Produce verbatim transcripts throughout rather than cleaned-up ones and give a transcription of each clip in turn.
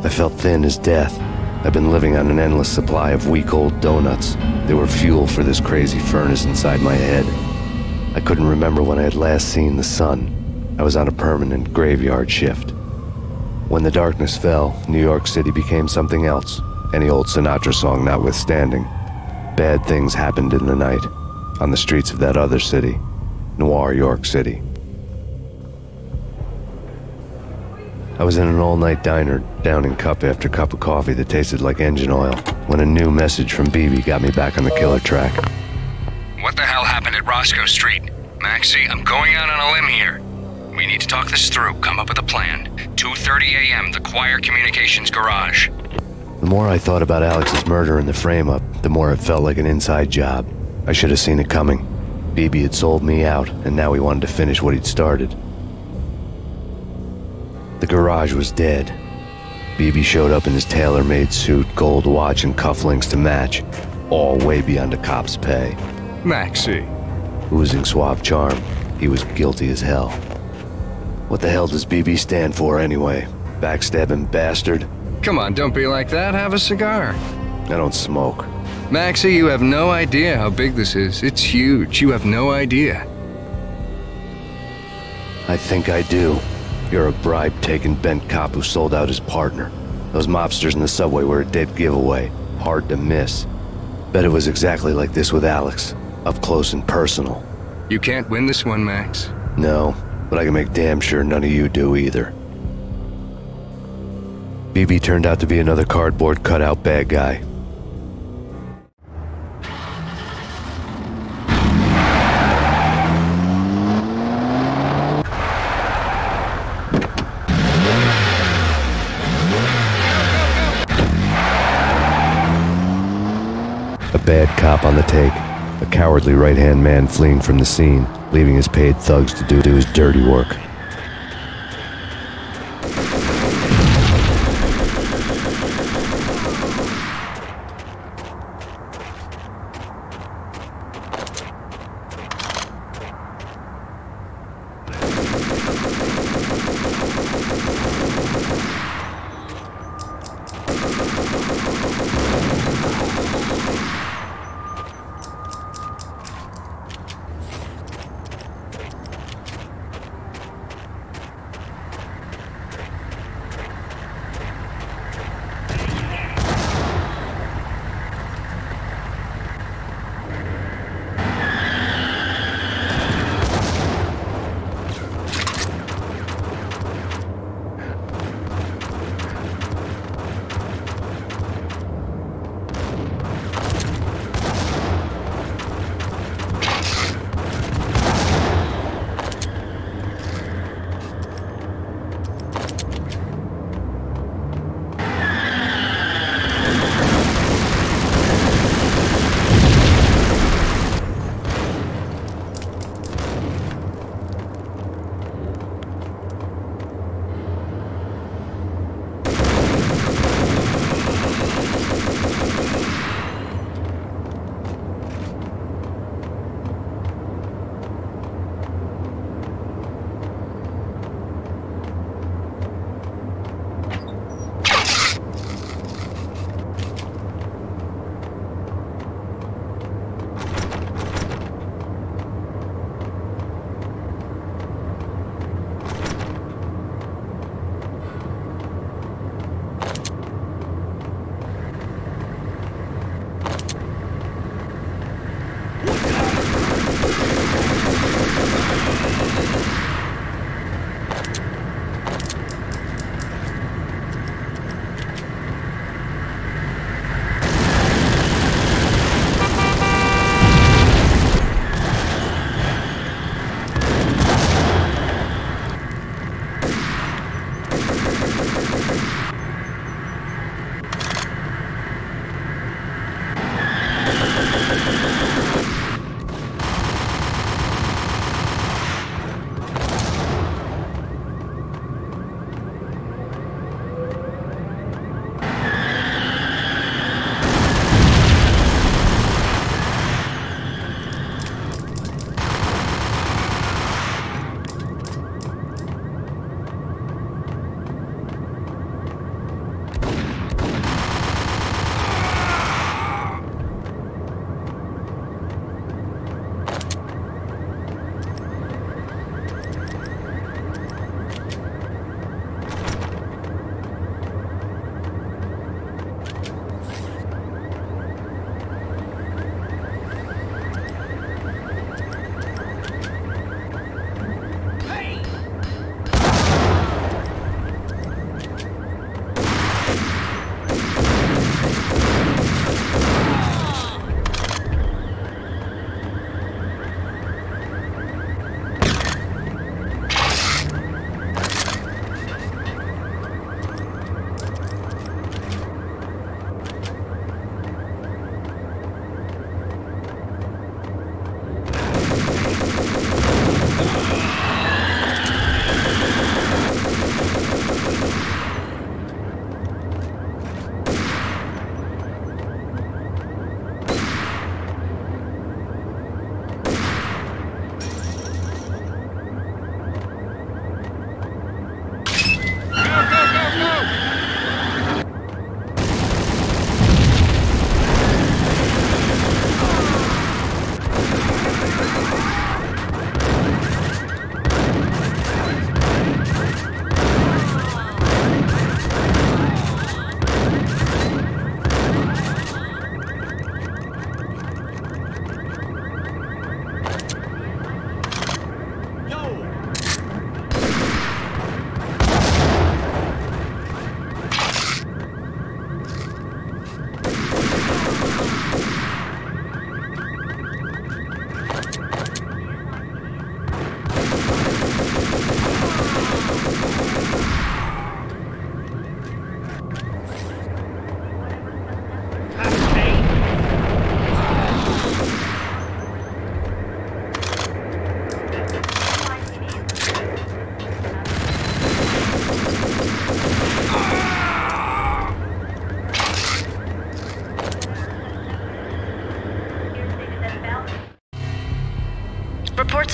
I felt thin as death. I've been living on an endless supply of week-old donuts. They were fuel for this crazy furnace inside my head. I couldn't remember when I had last seen the sun. I was on a permanent graveyard shift. When the darkness fell, New York City became something else, any old Sinatra song notwithstanding. Bad things happened in the night, on the streets of that other city, Noir York City. I was in an all-night diner, downing cup after cup of coffee that tasted like engine oil, when a new message from B B got me back on the killer track. What the hell happened at Roscoe Street? Maxie, I'm going out on a limb here. We need to talk this through, come up with a plan. two thirty a m, the Choir Communications Garage. The more I thought about Alex's murder and the frame-up, the more it felt like an inside job. I should have seen it coming. B B had sold me out, and now he wanted to finish what he'd started. The garage was dead. B B showed up in his tailor-made suit, gold watch, and cufflinks to match, all way beyond a cop's pay. Maxie. Oozing suave charm, he was guilty as hell. What the hell does B B stand for anyway? Backstabbing bastard? Come on, don't be like that. Have a cigar. I don't smoke. Maxie, you have no idea how big this is. It's huge. You have no idea. I think I do. You're a bribe-taking bent cop who sold out his partner. Those mobsters in the subway were a dead giveaway. Hard to miss. Bet it was exactly like this with Alex. Up close and personal. You can't win this one, Max. No, but I can make damn sure none of you do either. B B turned out to be another cardboard cutout bad guy. A bad cop on the take, a cowardly right-hand man fleeing from the scene, leaving his paid thugs to do, do his dirty work.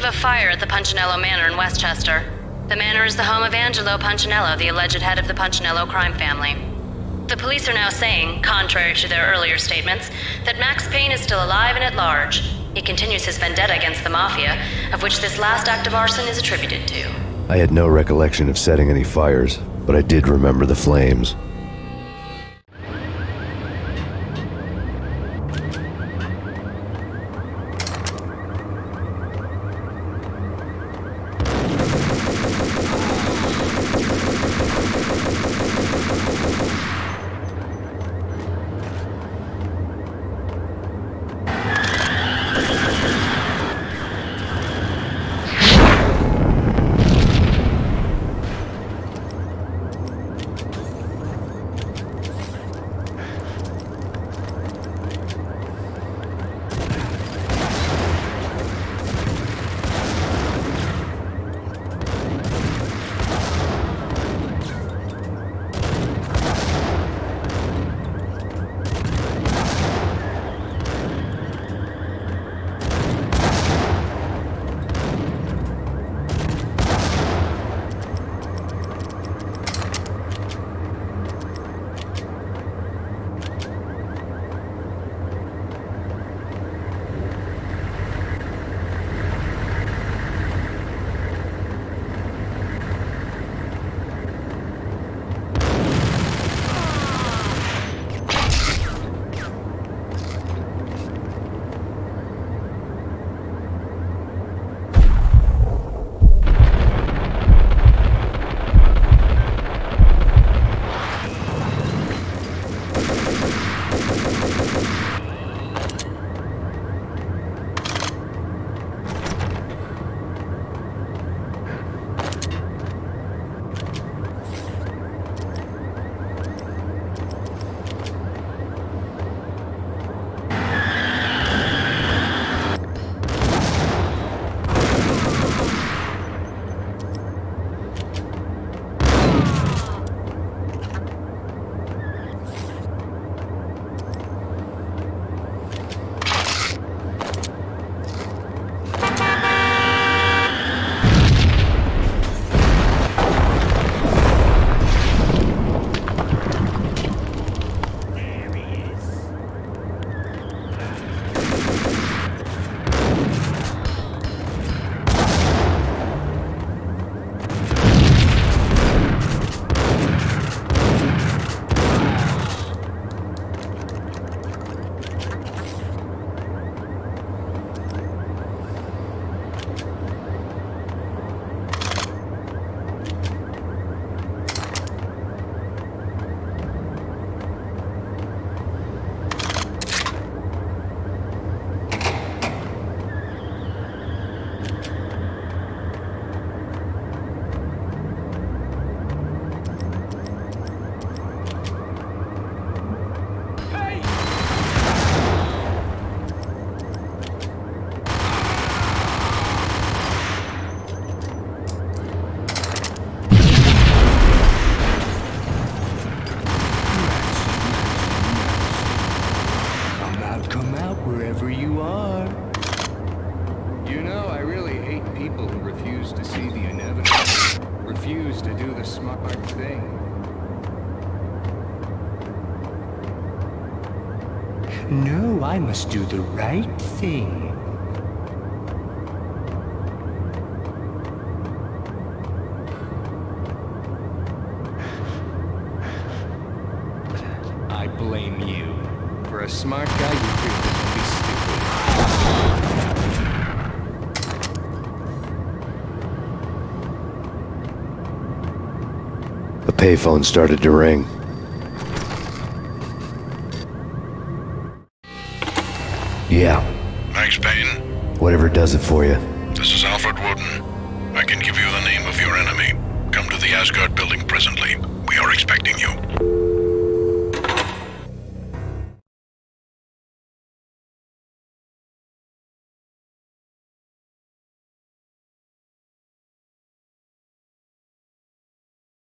of a fire at the Punchinello Manor in Westchester. The manor is the home of Angelo Punchinello, the alleged head of the Punchinello crime family. The police are now saying, contrary to their earlier statements, that Max Payne is still alive and at large. He continues his vendetta against the Mafia, of which this last act of arson is attributed to. I had no recollection of setting any fires, but I did remember the flames. wherever you are. You know, I really hate people who refuse to see the inevitable, refuse to do the smart thing. No, I must do the right thing. I blame you. For a smart guy, you think this would be stupid. The payphone started to ring. Yeah. Max Payne? Whatever does it for you. This is Alfred Woden. I can give you the name of your enemy. Come to the Asgard building presently. We are expecting you.